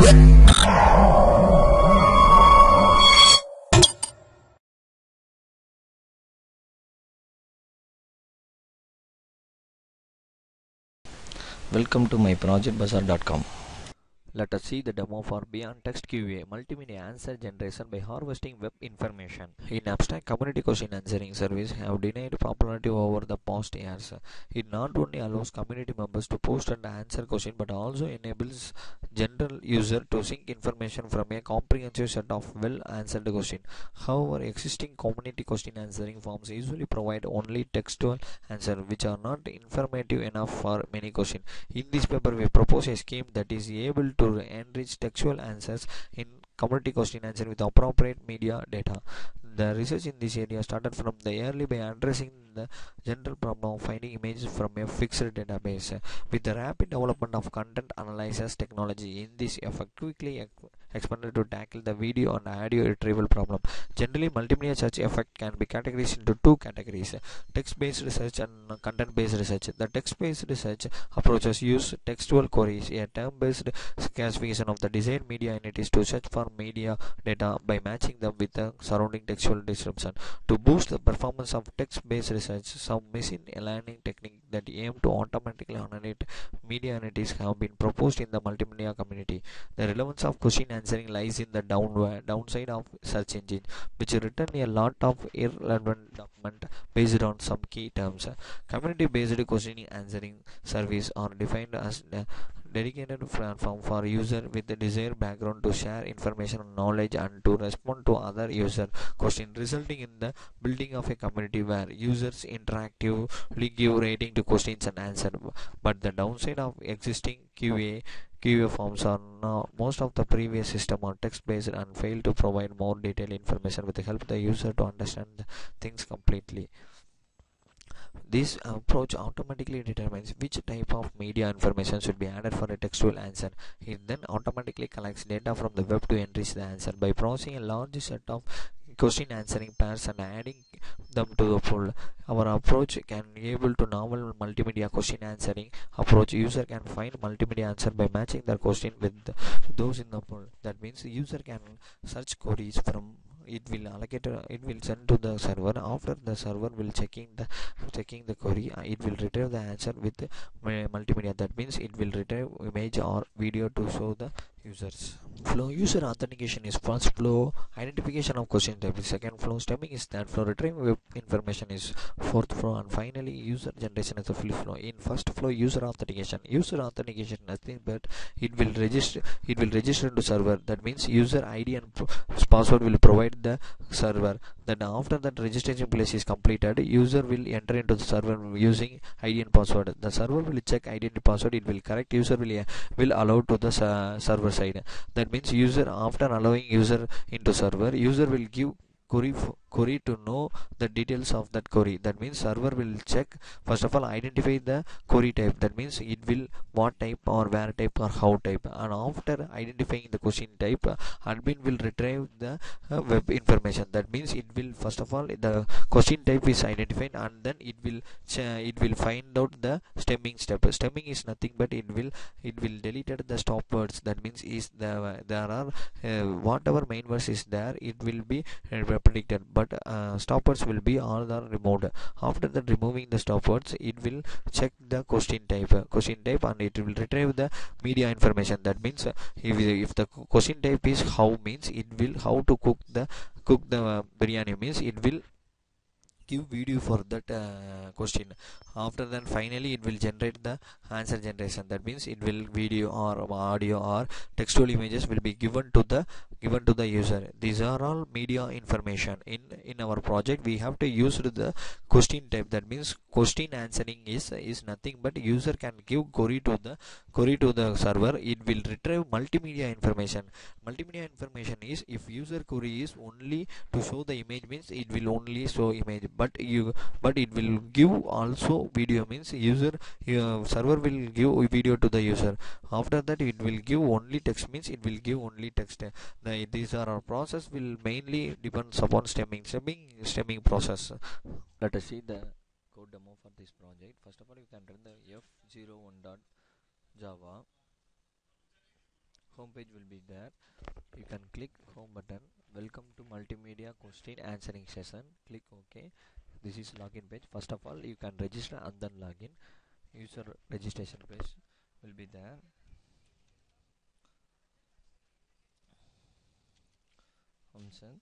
Welcome to my projectbazaar.com. Let us see the demo for Beyond Text QA multimedia answer generation by harvesting web information. In abstract, community question answering service have denied popularity over the past years. It not only allows community members to post and answer question, but also enables general user to sync information from a comprehensive set of well-answered questions. However, existing community question answering forms usually provide only textual answers, which are not informative enough for many questions. In this paper, we propose a scheme that is able to enrich textual answers in community question answer with appropriate media data. The research in this area started from the early by addressing the general problem of finding images from a fixed database. With the rapid development of content analysis technology in this effort quickly expanded to tackle the video and audio retrieval problem. Generally, multimedia search effect can be categorized into two categories: text-based research and content-based research. The text-based research approaches use textual queries, a term-based classification of the desired media entities to search for media data by matching them with the surrounding textual description. To boost the performance of text-based research, some machine learning techniques that aim to automatically analyze media entities have been proposed in the multimedia community. The relevance of question answering lies in the downside of search engine, which return a lot of irrelevant document based on some key terms. Community-based question answering service are defined as dedicated platform for user with the desired background to share information and knowledge and to respond to other user questions, resulting in the building of a community where users interactively give rating to questions and answer. But the downside of existing QA forms are now most of the previous system are text-based and fail to provide more detailed information with the help of the user to understand the things completely. This approach automatically determines which type of media information should be added for a textual answer. It then automatically collects data from the web to enrich the answer by processing a large set of question answering pairs and adding them to the pool. Our approach can be able to novel multimedia question answering approach. User can find multimedia answer by matching their question with those in the pool. That means the user can search queries from it will allocate it will send to the server. After the server will checking the query, it will retrieve the answer with multimedia. That means it will retrieve image or video to show the users. Flow user authentication is first flow, identification of question type is second flow, stemming is third flow, retrieving web information is fourth flow, and finally user generation is the fifth flow. In first flow, user authentication nothing but it will register to server. That means user ID and password will provide the server. Then after that registration place is completed, user will enter into the server using ID and password. The server will check ID and password, it will correct, user will allow to the server side. That means user, after allowing user into server, user will give query to know the details of that query. That means server will check, first of all identify the query type. That means it will what type or where type or how type, and after identifying the question type, admin will retrieve the web information. That means it will first of all the question type is identified, and then it will find out the stemming step. Stemming is nothing but it will deleted the stop words. That means is there are whatever main verse is there, it will be predicted, but stoppers will be all are removed. After that removing the stoppers, it will check the question type and it will retrieve the media information. That means if the question type is how, means it will how to cook the biryani, means it will give video for that question. After that finally it will generate the answer generation. That means it will video or audio or textual images will be given to the user. These are all media information. In our project we have to use the question type. That means question answering is nothing but user can give query to the server. It will retrieve multimedia information. Multimedia information is, if user query is only to show the image, means it will only show image, but it will give also video, means server will give video to the user. After that it will give only text, means it will give only text. These are our process will mainly depends upon stemming process. Let us see the code demo for this project. First of all, you can run the f01.java home page will be there. You can click home button. Welcome to multimedia question answering session. Click OK. This is login page. First of all, you can register and then login. User registration page will be there. Hamsan.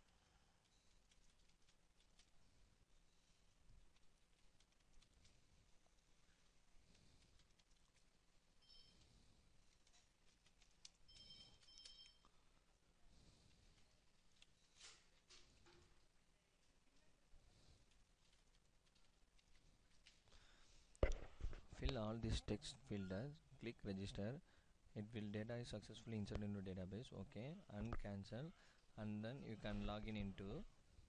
Fill all this text filters. Click register. It will data is successfully inserted into database. Okay, and cancel, and then you can log in into.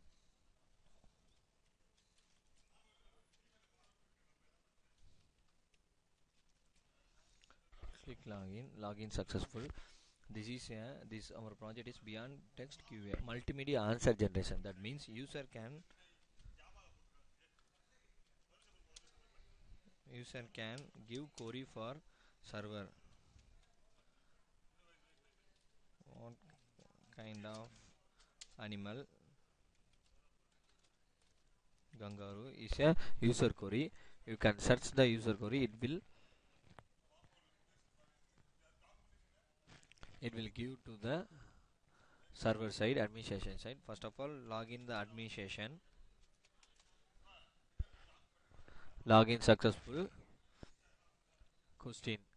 Click login successful. This our project is beyond text QA multimedia answer generation. That means user can give query for server. What kind of animal kangaroo is a user query. You can search the user query. It will give to the server side, administration side. First of all, log in the administration. Login successful. Question.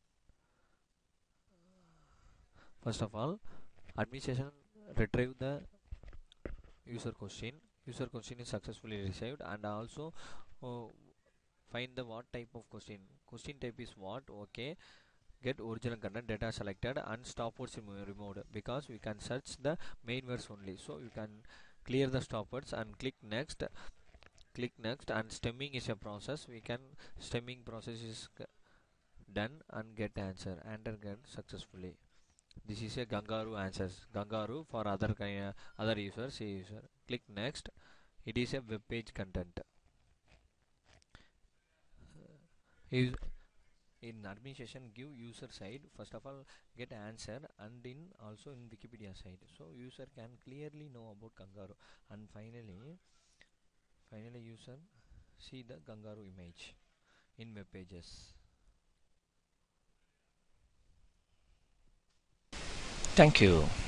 First of all, administration retrieve the user question. User question is successfully received, and also uh, find the what type of question. Question type is what? Okay. Get original content data selected and stopwords removed, because we can search the main words only. So you can clear the stopwords and click next. Click next, and stemming is a process. We can stemming process is done and get answer. Enter get successfully. This is a kangaroo answers. Kangaroo for other users. A user. Click next. It is a web page content. Is in administration give user side. First of all, get answer, and in also in Wikipedia side. So user can clearly know about kangaroo, and finally user see the kangaroo image in web pages. Thank you.